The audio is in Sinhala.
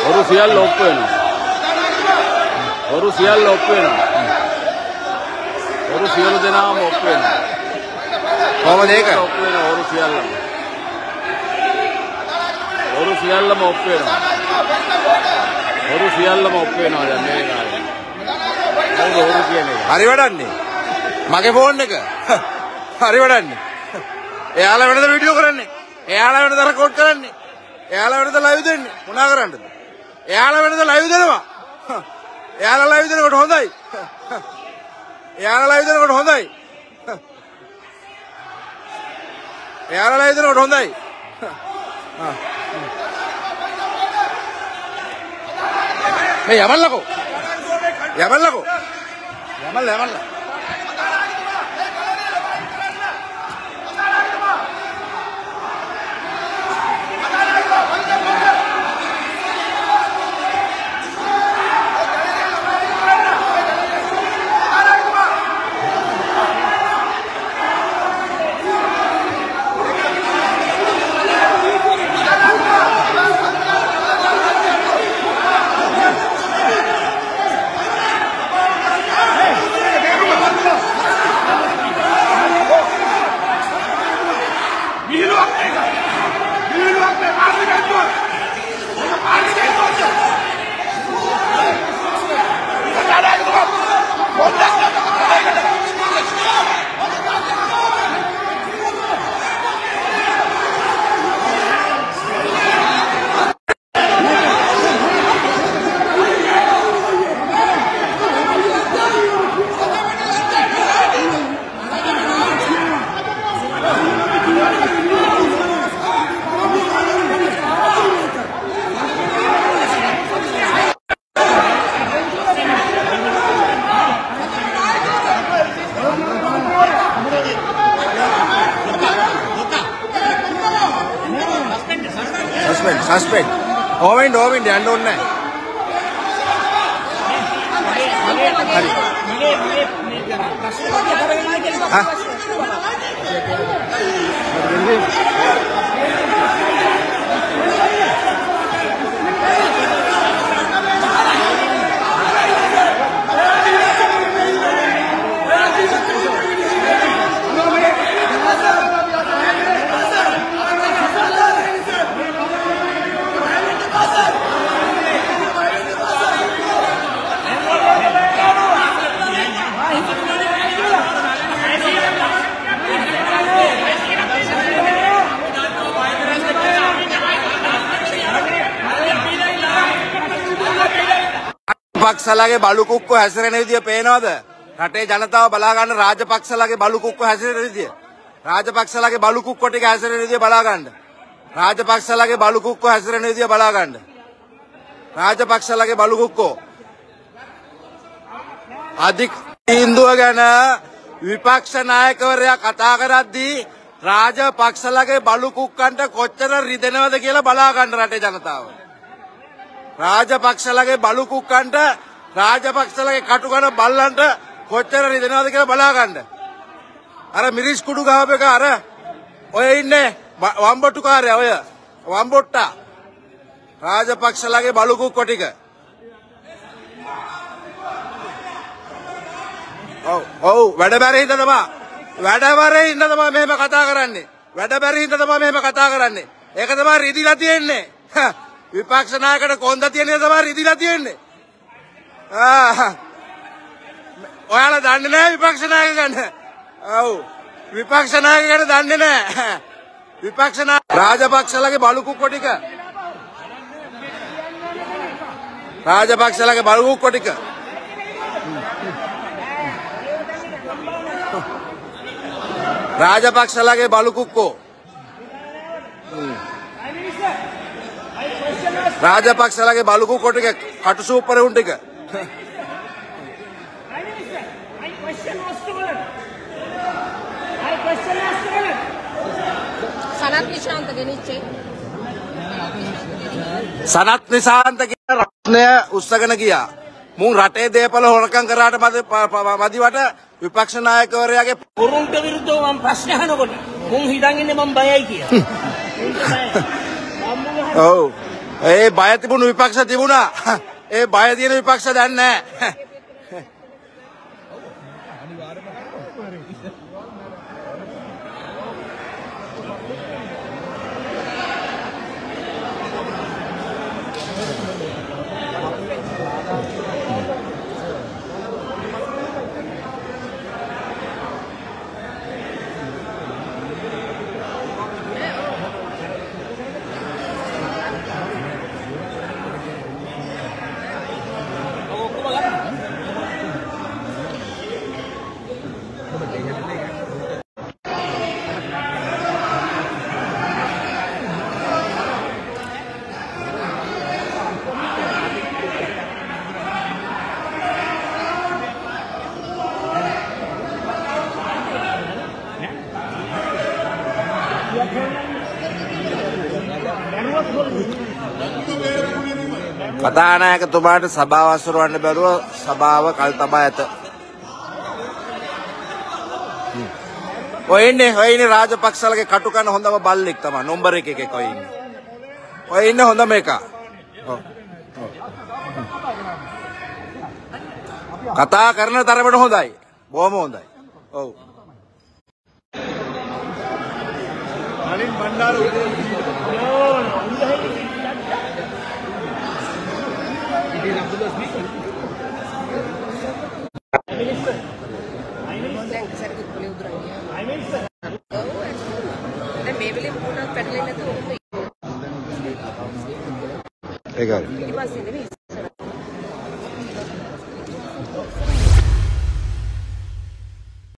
ඔරු සියල්ල ඔප්පු වෙනවා. ඔරු සියල්ල ඔප්පු වෙනවා. ඔරු සියලු දෙනාම ඔප්පු වෙනවා. කොහොමද ඒක? ඔප්පු වෙනවා ඔරු සියල්ලම. ඔරු සියල්ලම ඔප්පු වෙනවා. ඔරු සියල්ලම ඔප්පු වෙනවා දැන් මේ කාලේ. ඒක ඔරු කියන්නේ. හරි වැඩන්නේ. මගේ ෆෝන් එක. හරි වැඩන්නේ. එයාලා වෙනද වීඩියෝ කරන්නේ. එයාලා වෙනද රෙකෝඩ් කරන්නේ. එයාලා වෙනද ලයිව් දෙන්නේ. මොනා කරන්නද? එයාලා වෙනද ලයිව් දෙනවා. එයාලා ලයිව් දෙනකොට හොඳයි. එයාලා ලයිව් දෙනකොට හොඳයි. එයාලා ලයිව් දෙනකොට හොඳයි. මේ යමල්ලකෝ. යමල්ලකෝ. යමල්ල. Suspend. Owen යන්න ඕනේ රාජපක්ෂලාගේ බලු කුක්කෝ හැසිරෙන විදිය පේනවද? රටේ ජනතාව බලා ගන්න රාජපක්ෂලාගේ බලු කුක්කෝ හැසිරෙන විදිය. රාජපක්ෂලාගේ බලු කුක්කෝ ටික හැසිරෙන විදිය බලා ගන්න. රාජපක්ෂලාගේ බලු කුක්කෝ හැසිරෙන විදිය බලා ගන්න. රාජපක්ෂලාගේ බලු කුක්කෝ අධික තීන්දුව ගැන විපක්ෂ නායකවරයා කතා කරද්දී රාජපක්ෂලාගේ බලු කුක්කන්ට කොච්චර රිදෙනවද කියලා බලා ගන්න රටේ ජනතාව. රාජපක්ෂලාගේ බලු කුක්කන්ට රාජපක්ෂලාගේ කටුකන බල්ලන්ට කොච්චර රිදෙනවද කියලා බලා ගන්න. අර මිරිස් කුඩු ගහප එක අර ඔය ඉන්නේ වම්බොට්ටුකාරයා ඔය වම්බොට්ටා රාජපක්ෂලාගේ බලු කුක්කෝ ටික. ඔව් වැඩ බැරි හින්දා තමයි මෙහෙම කතා කරන්නේ. වැඩ බැරි හින්දා තමයි මෙහෙම කතා කරන්නේ. ඒක තමයි රිදිලා තියෙන්නේ. විපක්ෂ නායකට කොන්ද තියෙන තමයි රිදිලා තියෙන්නේ. ඔයාලා දන්නේ නැහැ විපක්ෂ නායක ගන්න. ඔව් විපක්ෂ නායක ගැන දන්නේ නැහැ. විපක්ෂ නායක රාජපක්ෂලාගේ බලු කුක්කෝ ටික. රාජපක්ෂලාගේ බලු කුක්කෝ ටික. රාජපක්ෂලාගේ බලු කුක්කෝ. රාජපක්ෂලාගේ බලු කුක්කෝ ටික කටු සූපර් උන් ටික. සනත් නිශාන්ත ගෙනිච්චේ. සනත් නිශාන්ත කියන රත්නය උස්සගෙන ගියා. මුන් රටේ දේපල හොරකම් කරාට මදිවට විපක්ෂ නායකවරයාගේ කුරුන්ට විරුද්ධව මම ප්‍රශ්න අහනකොට මුන් හිතන් ඉන්නේ මම බයයි කියලා. ඔව් ඒ බය තිබුණු විපක්ෂ තිබුණා. ඒ බය තියෙන විපක්ෂ දැන් නැහැ. කතානායකතුමාට සභාව අසුරවන්න බැරුව සභාව කල් තබා ඇත. ඔය ඉන්නේ රාජපක්ෂලගේ කටුකන හොඳම බල්ලෙක් තමයි. නම්බර් 1 එකේ ඔය ඉන්නේ. ඔය ඉන්නේ හොඳම එක. කතා කරන තරමට හොඳයි. බොහොම හොඳයි. ඔව්. නලින් බණ්ඩාර ඒකයි.